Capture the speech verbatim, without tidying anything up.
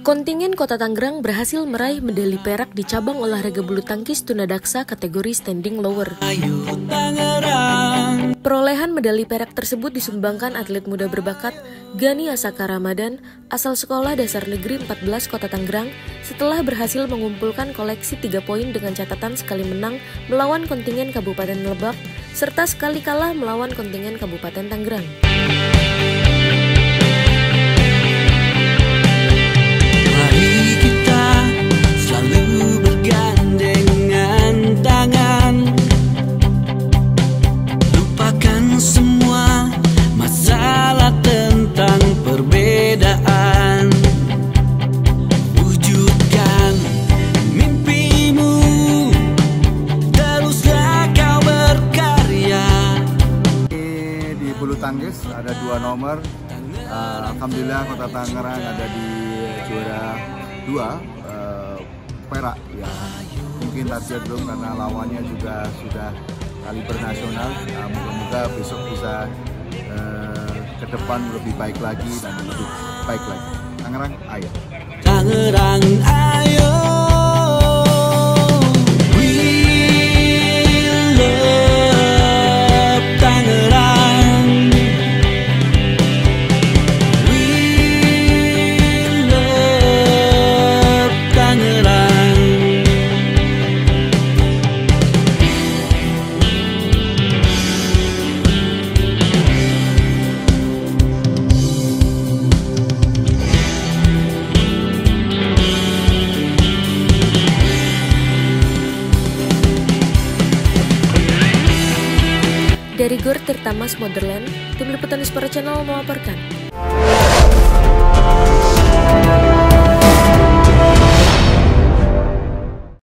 Kontingen Kota Tangerang berhasil meraih medali perak di cabang olahraga bulu tangkis tunadaksa kategori standing lower. Perolehan medali perak tersebut disumbangkan atlet muda berbakat Gani Asaka Ramadan asal Sekolah Dasar Negeri empat belas Kota Tangerang setelah berhasil mengumpulkan koleksi tiga poin dengan catatan sekali menang melawan kontingen Kabupaten Lebak serta sekali kalah melawan kontingen Kabupaten Tangerang. Bulu tangkis ada dua nomor, uh, alhamdulillah Kota Tangerang ada di juara dua, uh, perak ya. Mungkin target belum karena lawannya juga sudah kaliber nasional. Nah, moga-moga besok bisa uh, ke depan lebih baik lagi dan lebih baik lagi. Tangerang ayo. Tangerang ayo. Dari Gor Tirtamas Motherland, tim liputan Sport Channel melaporkan.